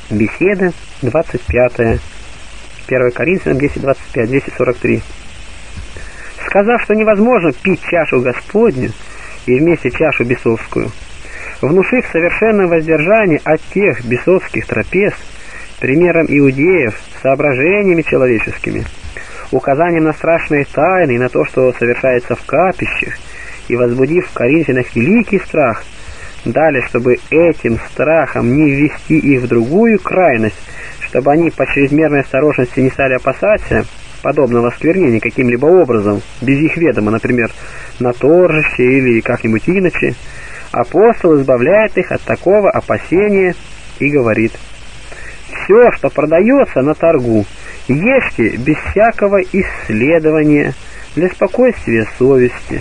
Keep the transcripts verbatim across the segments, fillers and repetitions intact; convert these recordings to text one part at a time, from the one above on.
Беседа двадцать пятая. первое Коринфянам десять двадцать пять, двести сорок три. Сказав, что невозможно пить чашу Господню и вместе чашу бесовскую, внушив совершенное воздержание от тех бесовских трапез, примером иудеев, соображениями человеческими, указанием на страшные тайны и на то, что совершается в капищах, и возбудив в Коринфянах великий страх, далее, чтобы этим страхом не ввести их в другую крайность, чтобы они по чрезмерной осторожности не стали опасаться подобного осквернения каким-либо образом, без их ведома, например, на торжище или как-нибудь иначе, апостол избавляет их от такого опасения и говорит: «Все, что продается на торгу, ешьте без всякого исследования, для спокойствия совести».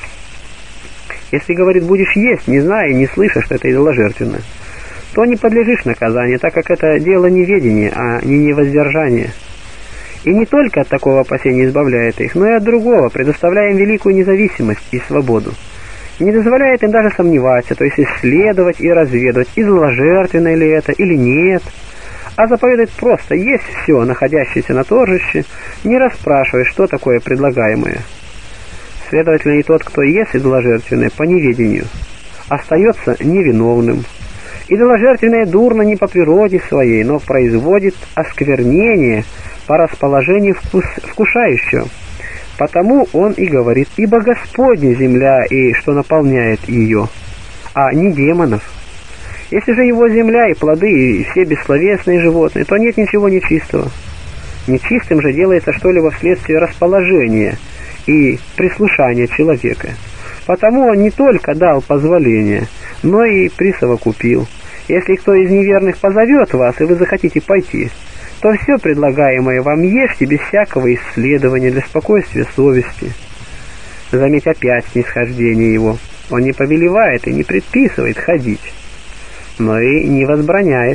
Если, говорит, будешь есть, не зная и не слыша, что это идоложертвенно, то не подлежишь наказанию, так как это дело неведения, а не невоздержания. И не только от такого опасения избавляет их, но и от другого, предоставляя им великую независимость и свободу. Не дозволяет им даже сомневаться, то есть исследовать и разведывать, идоложертвенно ли это или нет, а заповедует просто есть все, находящееся на торжище, не расспрашивая, что такое предлагаемое. Следовательно, и тот, кто ест идоложертвенное по неведению, остается невиновным. Идоложертвенное дурно не по природе своей, но производит осквернение по расположению вкус, вкушающего. Потому он и говорит: «Ибо Господня земля, и что наполняет ее, а не демонов». Если же его земля и плоды, и все бессловесные животные, то нет ничего нечистого. Нечистым же делается что-либо вследствие расположения и прислушания человека. Потому он не только дал позволение, но и присовокупил. Если кто из неверных позовет вас, и вы захотите пойти, то все предлагаемое вам ешьте без всякого исследования, для спокойствия совести. Заметь опять снисхождение его. Он не повелевает и не предписывает ходить, но и не возбраняет.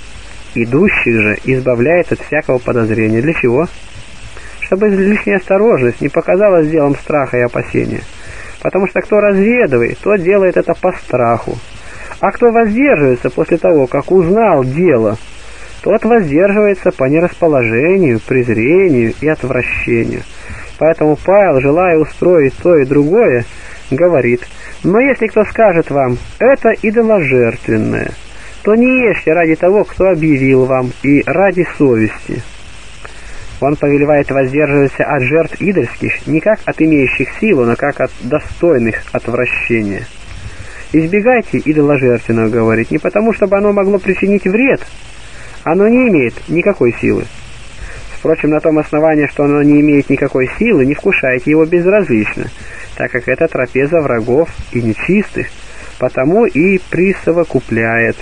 Идущих же избавляет от всякого подозрения. Для чего? Чтобы излишняя осторожность не показалась делом страха и опасения. Потому что кто разведывает, тот делает это по страху. А кто воздерживается после того, как узнал дело, тот воздерживается по нерасположению, презрению и отвращению. Поэтому Павел, желая устроить то и другое, говорит: «Но если кто скажет вам: это идоложертвенное, то не ешьте ради того, кто объявил вам, и ради совести». Он повелевает воздерживаться от жертв идольских не как от имеющих силу, но как от достойных отвращения. «Избегайте идоложертвенного», говорит, не потому, чтобы оно могло причинить вред. Оно не имеет никакой силы. Впрочем, на том основании, что оно не имеет никакой силы, не вкушайте его безразлично, так как это трапеза врагов и нечистых, потому и присовокупляет.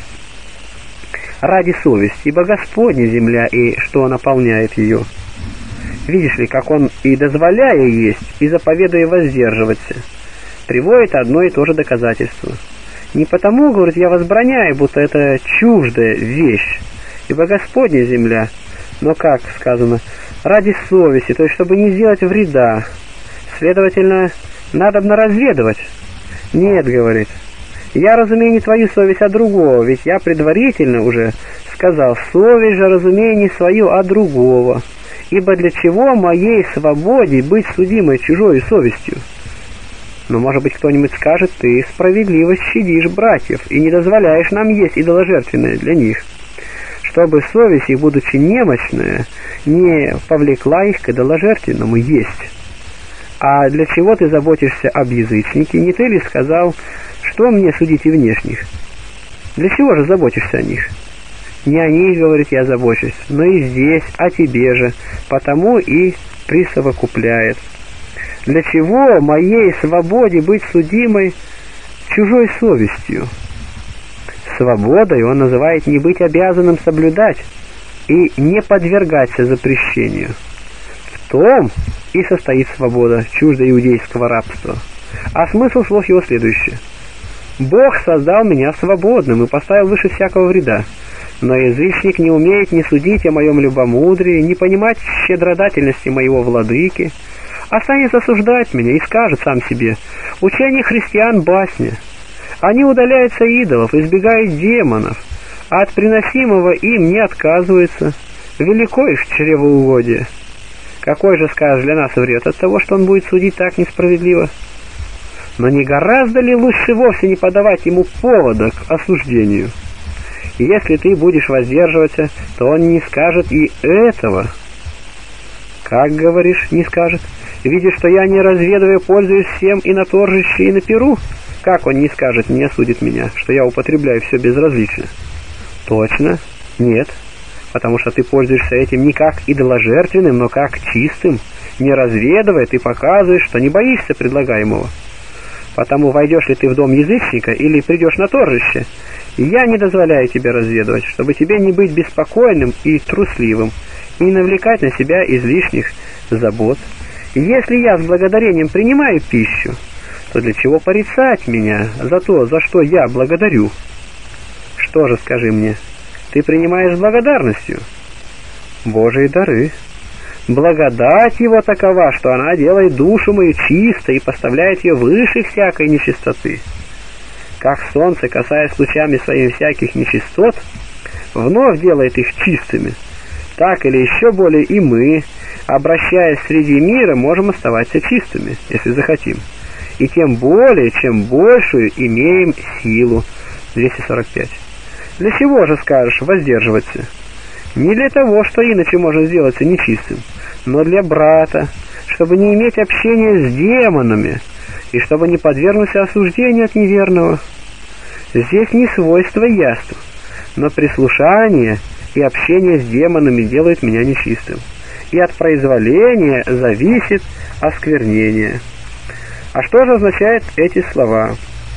Ради совести, ибо Господня земля, и что наполняет ее. Видишь ли, как он и дозволяя есть, и заповедуя воздерживаться, приводит одно и то же доказательство. Не потому, говорит, я возбраняю, будто это чуждая вещь, ибо Господня земля, но, как сказано, ради совести, то есть чтобы не сделать вреда. Следовательно, надобно разведывать. Нет, говорит, я разумею не твою совесть, а другого, ведь я предварительно уже сказал: совесть же разумею не свою, а другого. Ибо для чего моей свободе быть судимой чужой совестью? Но, может быть, кто-нибудь скажет: ты справедливо щадишь братьев и не дозволяешь нам есть идоложертвенное для них, чтобы совесть их, будучи немощная, не повлекла их к идоложертвенному есть. А для чего ты заботишься об язычнике? Не ты ли сказал: что мне судить и внешних? Для чего же заботишься о них? Не о них, говорит, я забочусь, но и здесь, о тебе же, потому и присовокупляет. Для чего моей свободе быть судимой чужой совестью? Свободой он называет не быть обязанным соблюдать и не подвергаться запрещению. В том и состоит свобода, чуждо иудейского рабства. А смысл слов его следующий: «Бог создал меня свободным и поставил выше всякого вреда. Но язычник не умеет ни судить о моем любомудрии, ни понимать щедродательности моего владыки, а станет осуждать меня и скажет сам себе: учение христиан басня. Они удаляются идолов, избегают демонов, а от приносимого им не отказывается. Велико их чревоугодие. Какой же, скажешь, для нас вред от того, что он будет судить так несправедливо? Но не гораздо ли лучше вовсе не подавать ему повода к осуждению? И если ты будешь воздерживаться, то он не скажет и этого. Как, говоришь, не скажет? Видишь, что я, не разведывая, пользуюсь всем и на торжище, и на перу? Как он не скажет, не осудит меня, что я употребляю все безразлично? Точно? Нет. Потому что ты пользуешься этим не как идоложертвенным, но как чистым. Не разведывая, ты показываешь, что не боишься предлагаемого. Потому войдешь ли ты в дом язычника или придешь на торжище, я не дозволяю тебе разведывать, чтобы тебе не быть беспокойным и трусливым, и не навлекать на себя излишних забот. Если я с благодарением принимаю пищу, то для чего порицать меня за то, за что я благодарю? Что же, скажи мне, ты принимаешь с благодарностью? Божьи дары. Благодать его такова, что она делает душу мою чистой и поставляет ее выше всякой нечистоты. Как солнце, касаясь лучами своими всяких нечистот, вновь делает их чистыми, так или еще более и мы, обращаясь среди мира, можем оставаться чистыми, если захотим. И тем более, чем большую имеем силу. двести сорок пять. Для чего же, скажешь, воздерживаться? Не для того, что иначе можно сделаться нечистым, но для брата, чтобы не иметь общения с демонами, и чтобы не подвергнуться осуждению от неверного. Здесь не свойство яств, но прислушание и общение с демонами делают меня нечистым, и от произволения зависит осквернение. А что же означают эти слова?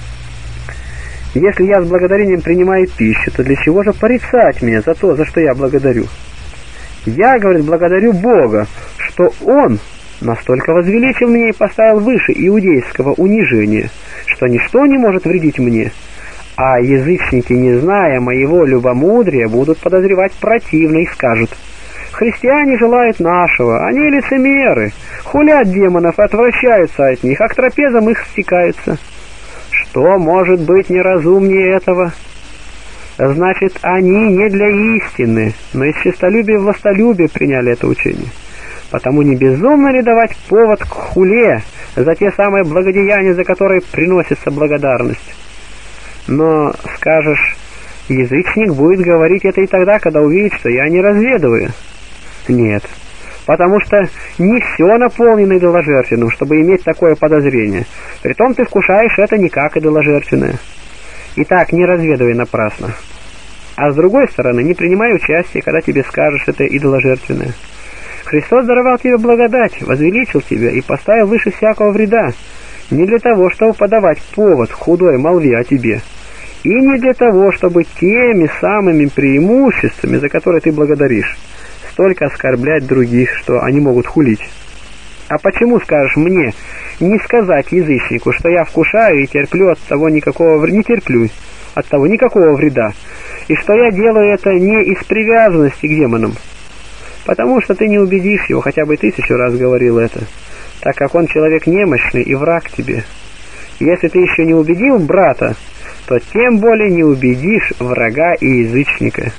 Если я с благодарением принимаю пищу, то для чего же порицать меня за то, за что я благодарю? Я, говорит, благодарю Бога, что Он настолько возвеличил меня и поставил выше иудейского унижения, что ничто не может вредить мне, а язычники, не зная моего любомудрия, будут подозревать противно и скажут: христиане желают нашего, они лицемеры, хулят демонов и отвращаются от них, а к трапезам их стекаются. Что может быть неразумнее этого? Значит, они не для истины, но из честолюбия и властолюбия приняли это учение. Потому не безумно ли давать повод к хуле за те самые благодеяния, за которые приносится благодарность? Но, скажешь, язычник будет говорить это и тогда, когда увидит, что я не разведываю. Нет, потому что не все наполнено идоложертвенным, чтобы иметь такое подозрение. Притом ты вкушаешь это не как идоложертвенное. Итак, не разведывай напрасно. А с другой стороны, не принимай участия, когда тебе скажешь, это идоложертвенное. Христос даровал тебе благодать, возвеличил тебя и поставил выше всякого вреда, не для того, чтобы подавать повод худой молве о тебе, и не для того, чтобы теми самыми преимуществами, за которые ты благодаришь, столько оскорблять других, что они могут хулить. А почему, скажешь, мне не сказать язычнику, что я вкушаю и терплю от того никакого не терплю от того никакого вреда, и что я делаю это не из привязанности к демонам? Потому что ты не убедишь его, хотя бы тысячу раз говорил это, так как он человек немощный и враг тебе. Если ты еще не убедил брата, то тем более не убедишь врага и язычника.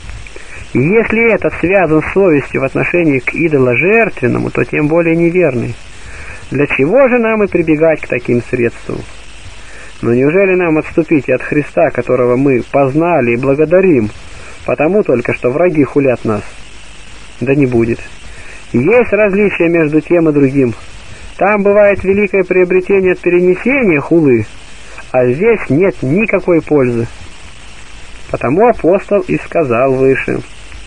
Если этот связан с совестью в отношении к идоложертвенному, то тем более неверный. Для чего же нам и прибегать к таким средствам? Но неужели нам отступить от Христа, которого мы познали и благодарим, потому только что враги хулят нас? Да не будет. Есть различие между тем и другим. Там бывает великое приобретение от перенесения хулы, а здесь нет никакой пользы. Потому апостол и сказал выше: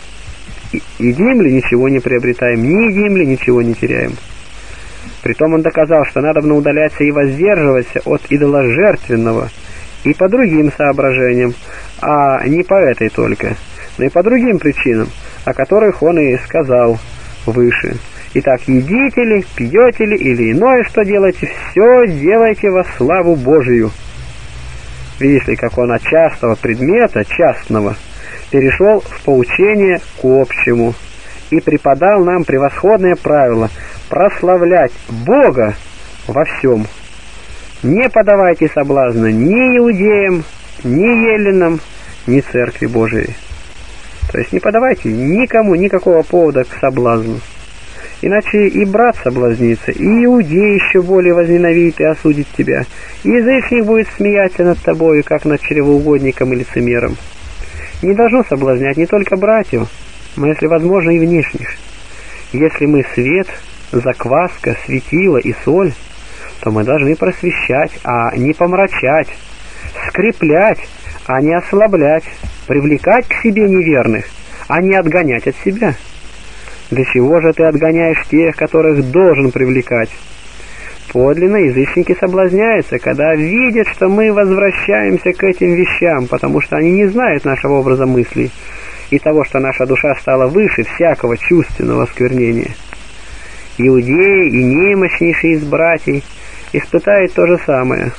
едим ли, ничего не приобретаем, не едим ли, ничего не теряем. Притом он доказал, что надобно удаляться и воздерживаться от идоложертвенного и по другим соображениям, а не по этой только, но и по другим причинам, о которых он и сказал выше. Итак, едите ли, пьете ли или иное, что делаете, все делайте во славу Божию. Видишь ли, как он от частого предмета, частного, перешел в поучение к общему и преподал нам превосходное правило прославлять Бога во всем. Не подавайте соблазна ни иудеям, ни еллинам, ни Церкви Божией. То есть не подавайте никому никакого повода к соблазну. Иначе и брат соблазнится, и иудей еще более возненавидит и осудит тебя, и язычник будет смеяться над тобою, как над чревоугодником и лицемером. Не должно соблазнять не только братьев, но, если возможно, и внешних. Если мы свет, закваска, светило и соль, то мы должны просвещать, а не помрачать, скреплять, а не ослаблять, привлекать к себе неверных, а не отгонять от себя. Для чего же ты отгоняешь тех, которых должен привлекать? Подлинно язычники соблазняются, когда видят, что мы возвращаемся к этим вещам, потому что они не знают нашего образа мыслей и того, что наша душа стала выше всякого чувственного осквернения. Иудеи и немощнейший из братьев испытает то же самое.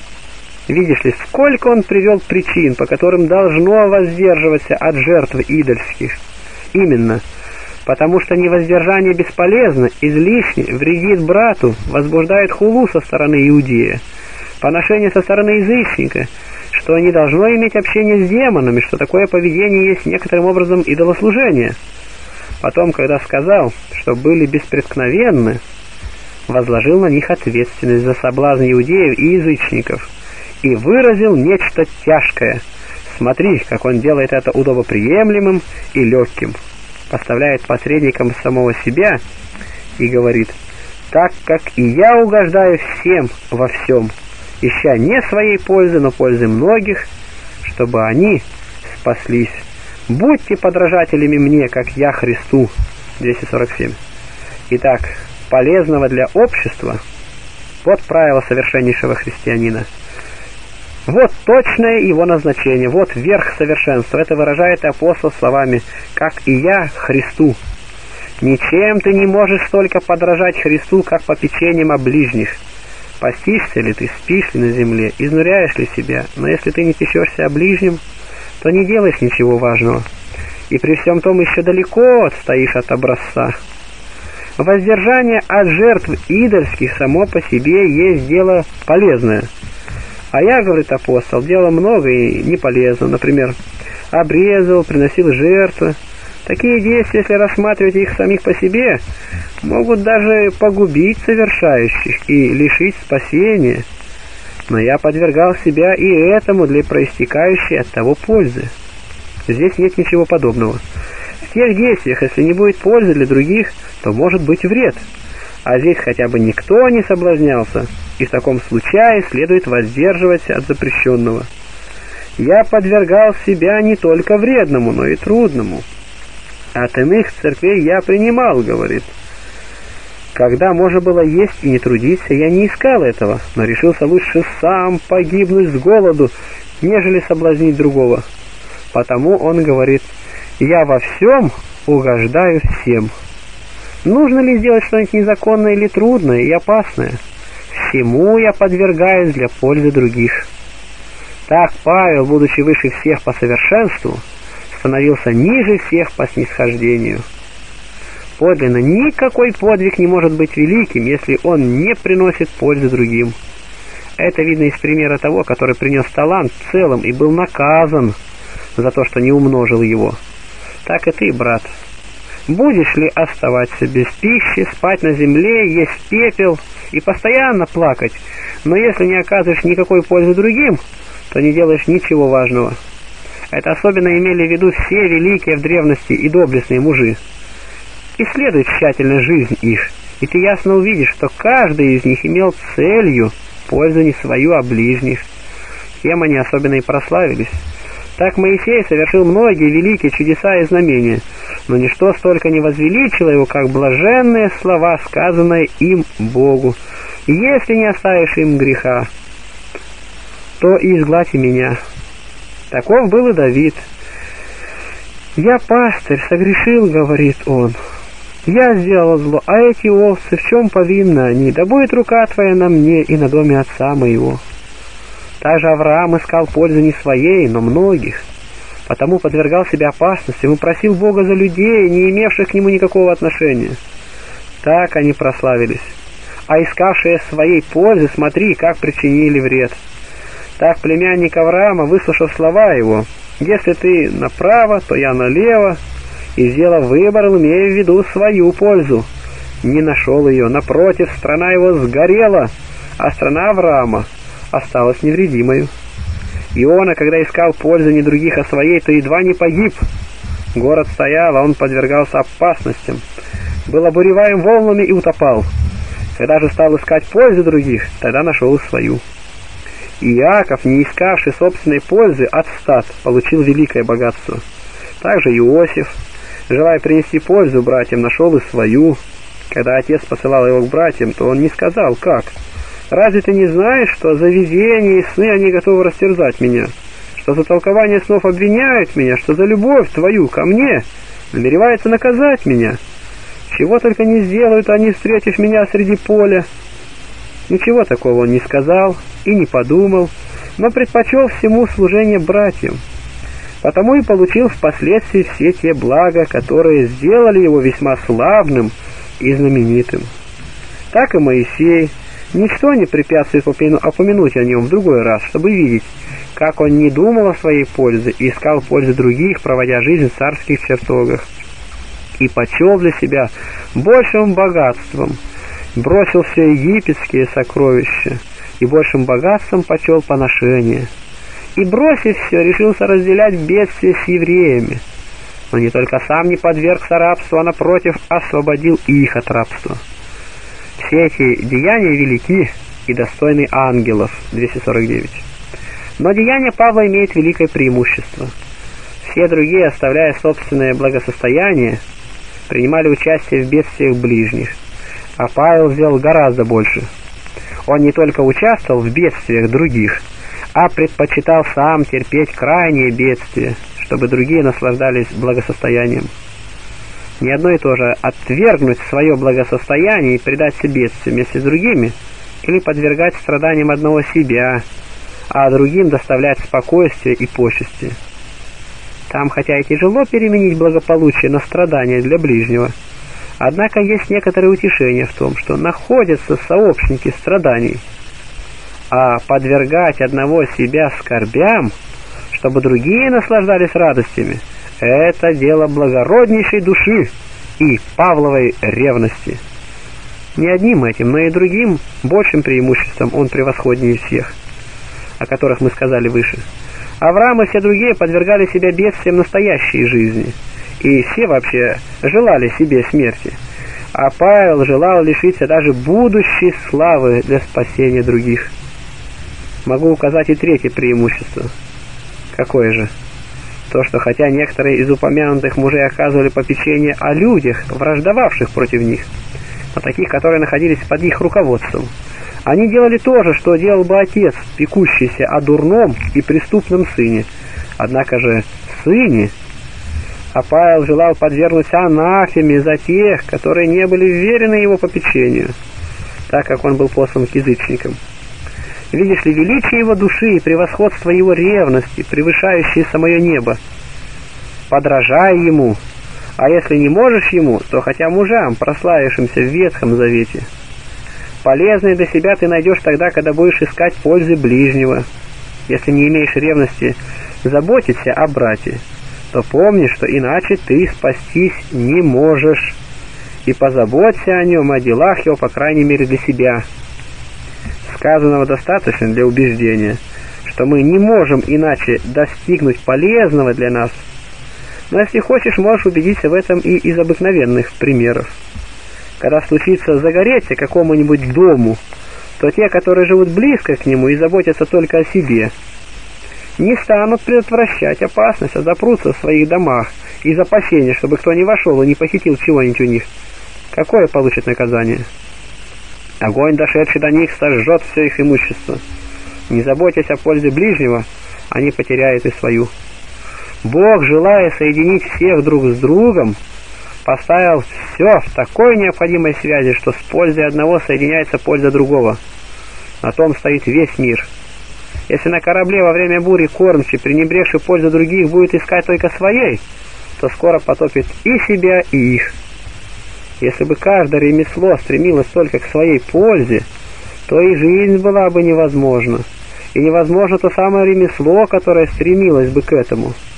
Видишь ли, сколько он привел причин, по которым должно воздерживаться от жертв идольских. Именно потому что невоздержание бесполезно, излишне, вредит брату, возбуждает хулу со стороны иудея, поношение со стороны язычника, что не должно иметь общения с демонами, что такое поведение есть некоторым образом идолослужение. Потом, когда сказал, что были беспреткновенны, возложил на них ответственность за соблазн иудеев и язычников и выразил нечто тяжкое. Смотри, как он делает это удобоприемлемым и легким. Поставляет посредником самого себя и говорит: «Так как и я угождаю всем во всем, ища не своей пользы, но пользы многих, чтобы они спаслись. Будьте подражателями мне, как я Христу». двести сорок семь. Итак, полезного для общества — вот правило совершеннейшего христианина. Вот точное его назначение, вот верх совершенства. Это выражает апостол словами «как и я Христу». Ничем ты не можешь столько подражать Христу, как попечением о ближних. Постишься ли ты, спишь ли на земле, изнуряешь ли себя, но если ты не печешься о ближнем, то не делаешь ничего важного, и при всем том еще далеко отстоишь от образца. Воздержание от жертв идольских само по себе есть дело полезное. А я, говорит апостол, делал много и не полезно. Например, обрезал, приносил жертвы. Такие действия, если рассматривать их самих по себе, могут даже погубить совершающих и лишить спасения. Но я подвергал себя и этому для проистекающей от того пользы. Здесь нет ничего подобного. В тех действиях, если не будет пользы для других, то может быть вред. А здесь хотя бы никто не соблазнялся, и в таком случае следует воздерживаться от запрещенного. Я подвергал себя не только вредному, но и трудному. От иных церквей я принимал, говорит. Когда можно было есть и не трудиться, я не искал этого, но решился лучше сам погибнуть с голоду, нежели соблазнить другого. Потому он говорит: я во всем угождаю всем. Нужно ли сделать что-нибудь незаконное или трудное и опасное? Всему я подвергаюсь для пользы других. Так Павел, будучи выше всех по совершенству, становился ниже всех по снисхождению. Подлинно никакой подвиг не может быть великим, если он не приносит пользы другим. Это видно из примера того, который принес талант целым и был наказан за то, что не умножил его. Так и ты, брат. Будешь ли оставаться без пищи, спать на земле, есть пепел и постоянно плакать, но если не оказываешь никакой пользы другим, то не делаешь ничего важного. Это особенно имели в виду все великие в древности и доблестные мужи. Исследуй тщательно жизнь их, и ты ясно увидишь, что каждый из них имел целью пользу не свою, а ближних. Тем они особенно и прославились. Так Моисей совершил многие великие чудеса и знамения, но ничто столько не возвеличило его, как блаженные слова, сказанные им Богу: «Если не оставишь им греха, то и изгладь и меня». Таков был и Давид. «Я пастырь, согрешил, — говорит он, — я сделал зло, а эти овцы, в чем повинны они? Да будет рука твоя на мне и на доме отца моего». Также Авраам искал пользы не своей, но многих, потому подвергал себя опасностям и просил Бога за людей, не имевших к нему никакого отношения. Так они прославились. А искавшие своей пользы, смотри, как причинили вред. Так племянник Авраама, выслушав слова его, Если ты направо, то я налево, и, сделав выбор, имея в виду свою пользу. Не нашел ее, напротив, страна его сгорела, а страна Авраама осталась невредимою. Иона, когда искал пользы не других, а своей, то едва не погиб. Город стоял, а он подвергался опасностям, был обуреваем волнами и утопал. Когда же стал искать пользы других, тогда нашел свою. Иаков, не искавший собственной пользы от стад, получил великое богатство. Также Иосиф, желая принести пользу братьям, нашел и свою. Когда отец посылал его к братьям, то он не сказал: «Как? Разве ты не знаешь, что за видение и сны они готовы растерзать меня? Что за толкование снов обвиняют меня? Что за любовь твою ко мне намеревается наказать меня? Чего только не сделают они, встретив меня среди поля». Ничего такого он не сказал и не подумал, но предпочел всему служение братьям. Потому и получил впоследствии все те блага, которые сделали его весьма славным и знаменитым. Так и Моисей. Ничто не препятствует упомянуть о нем в другой раз, чтобы видеть, как он не думал о своей пользе и искал пользы других, проводя жизнь в царских чертогах, и почел для себя большим богатством, бросил все египетские сокровища, и большим богатством почел поношение, и, бросив все, решился разделять бедствие с евреями, но не только сам не подвергся рабству, а напротив освободил их от рабства. Все эти деяния велики и достойны ангелов. двести сорок девять. Но деяние Павла имеет великое преимущество. Все другие, оставляя собственное благосостояние, принимали участие в бедствиях ближних, а Павел сделал гораздо больше. Он не только участвовал в бедствиях других, а предпочитал сам терпеть крайние бедствия, чтобы другие наслаждались благосостоянием. Не одно и то же отвергнуть свое благосостояние и предаться бедствию вместе с другими, или подвергать страданиям одного себя, а другим доставлять спокойствие и почести. Там, хотя и тяжело переменить благополучие на страдания для ближнего, однако есть некоторое утешение в том, что находятся сообщники страданий, а подвергать одного себя скорбям, чтобы другие наслаждались радостями, это дело благороднейшей души и Павловой ревности. Не одним этим, но и другим большим преимуществом он превосходнее всех, о которых мы сказали выше. Авраам и все другие подвергали себя бедствиям настоящей жизни, и все вообще желали себе смерти, а Павел желал лишиться даже будущей славы для спасения других. Могу указать и третье преимущество. Какое же? То, что хотя некоторые из упомянутых мужей оказывали попечение о людях, враждовавших против них, но таких, которые находились под их руководством, они делали то же, что делал бы отец, пекущийся о дурном и преступном сыне. Однако же сыне, а Павел желал подвергнуть анафеме за тех, которые не были вверены его попечению, так как он был послан к язычникам. Видишь ли, величие его души и превосходство его ревности, превышающие самое небо. Подражай ему, а если не можешь ему, то хотя мужам, прославившимся в Ветхом Завете. Полезное для себя ты найдешь тогда, когда будешь искать пользы ближнего. Если не имеешь ревности заботиться о брате, то помни, что иначе ты спастись не можешь, и позаботься о нем, о делах его, по крайней мере, для себя. Сказанного достаточно для убеждения, что мы не можем иначе достигнуть полезного для нас. Но если хочешь, можешь убедиться в этом и из обыкновенных примеров. Когда случится загореться какому-нибудь дому, то те, которые живут близко к нему и заботятся только о себе, не станут предотвращать опасность, а запрутся в своих домах из опасения, чтобы кто не вошел и не похитил чего-нибудь у них. Какое получит наказание? Огонь, дошедший до них, сожжет все их имущество. Не заботясь о пользе ближнего, они потеряют и свою. Бог, желая соединить всех друг с другом, поставил все в такой необходимой связи, что с пользой одного соединяется польза другого. На том стоит весь мир. Если на корабле во время бури кормчий, пренебрегший пользу других, будет искать только своей, то скоро потопит и себя, и их. Если бы каждое ремесло стремилось только к своей пользе, то и жизнь была бы невозможна. И невозможно то самое ремесло, которое стремилось бы к этому.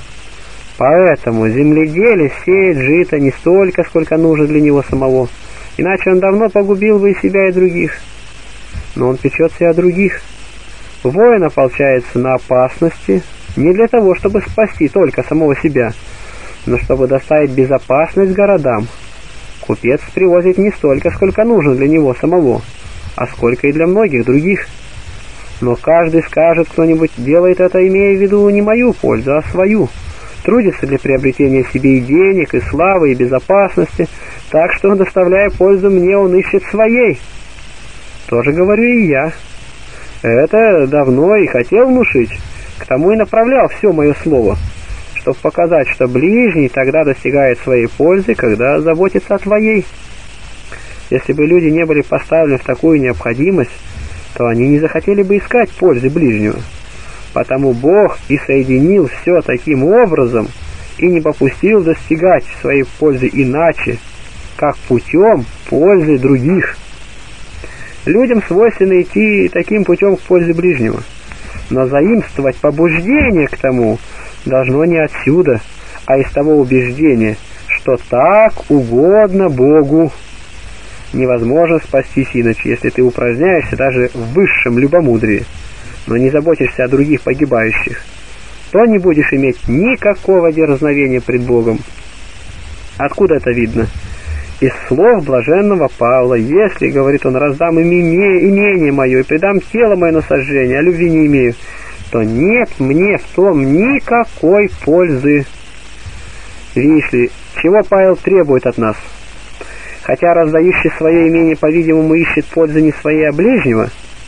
Поэтому земледелец сеет жито не столько, сколько нужно для него самого, иначе он давно погубил бы и себя, и других. Но он печется и о других. Воин ополчается на опасности не для того, чтобы спасти только самого себя, но чтобы доставить безопасность городам. Купец привозит не столько, сколько нужно для него самого, а сколько и для многих других. Но каждый скажет, кто-нибудь делает это, имея в виду не мою пользу, а свою. Трудится для приобретения себе и денег, и славы, и безопасности, так что, доставляя пользу мне, он ищет своей. Тоже говорю и я. Это давно и хотел внушить, к тому и направлял все мое слово, чтобы показать, что ближний тогда достигает своей пользы, когда заботится о твоей. Если бы люди не были поставлены в такую необходимость, то они не захотели бы искать пользы ближнего. Потому Бог и соединил все таким образом и не попустил достигать своей пользы иначе, как путем пользы других. Людям свойственно идти таким путем к пользе ближнего, но заимствовать побуждение к тому должно не отсюда, а из того убеждения, что так угодно Богу. Невозможно спастись иначе, если ты упражняешься даже в высшем любомудрии, но не заботишься о других погибающих, то не будешь иметь никакого дерзновения пред Богом. Откуда это видно? Из слов блаженного Павла: «Если, — говорит он, — раздам им име, имение мое и предам тело мое на сожжение, а любви не имею, то нет мне в том никакой пользы». Видишь ли, чего Павел требует от нас? Хотя раздающий свое имение, по-видимому, ищет пользы не своей, а ближнего,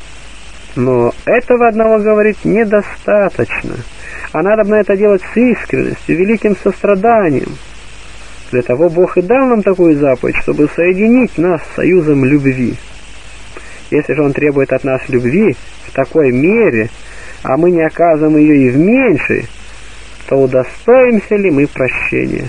но этого одного, говорит, недостаточно, а надо бы это делать с искренностью, великим состраданием. Для того Бог и дал нам такую заповедь, чтобы соединить нас союзом любви. Если же Он требует от нас любви в такой мере, а мы не оказываем ее и в меньшей, то удостоимся ли мы прощения?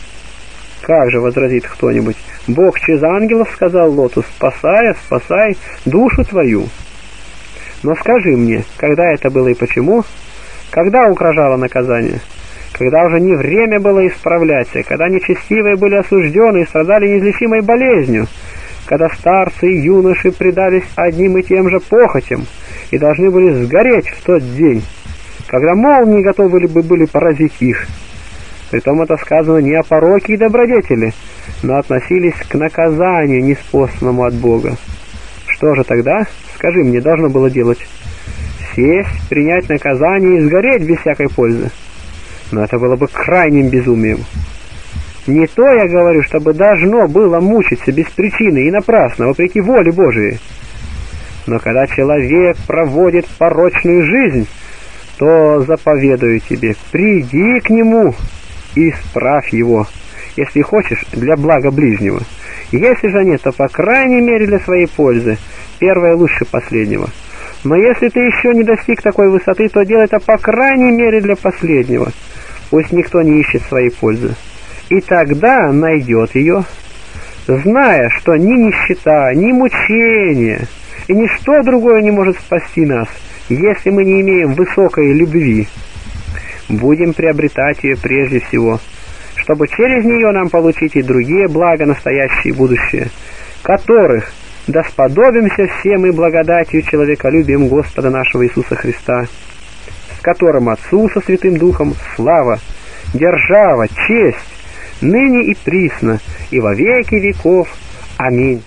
Как же, возразит кто-нибудь, Бог через ангелов сказал Лоту: «Спасай, спасай душу твою». Но скажи мне, когда это было и почему? Когда угрожало наказание? Когда уже не время было исправляться, когда нечестивые были осуждены и страдали неизлечимой болезнью, когда старцы и юноши предались одним и тем же похотям и должны были сгореть в тот день, когда молнии готовы бы были поразить их. Притом это сказано не о пороке и добродетели, но относились к наказанию, неспосланному от Бога. Что же тогда, скажи мне, должно было делать? Сесть, принять наказание и сгореть без всякой пользы? Но это было бы крайним безумием. Не то, я говорю, чтобы должно было мучиться без причины и напрасно, вопреки воле Божией. Но когда человек проводит порочную жизнь, то заповедую тебе: приди к нему и исправь его, если хочешь, для блага ближнего. Если же нет, то по крайней мере для своей пользы. Первое лучше последнего. Но если ты еще не достиг такой высоты, то делай это по крайней мере для последнего. Пусть никто не ищет своей пользы. И тогда найдет ее, зная, что ни нищета, ни мучение и ничто другое не может спасти нас, если мы не имеем высокой любви. Будем приобретать ее прежде всего, чтобы через нее нам получить и другие блага, настоящие и будущие, которых да сподобимся все мы благодатью человеколюбием Господа нашего Иисуса Христа, с которым Отцу со Святым Духом слава, держава, честь, ныне и присно, и во веки веков. Аминь.